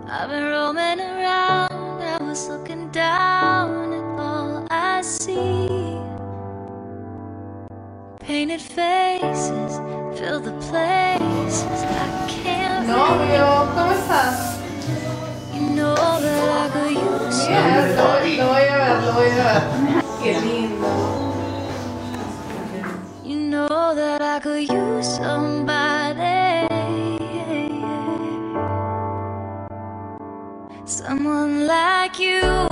I've been roaming around, I was looking down at all I see. Painted faces fill the places I can't Novio, ¿cómo estás? You know that I could use Mira, lo voy a ver, lo voy a ver. Qué lindo. You know that I could use somebody, someone like you.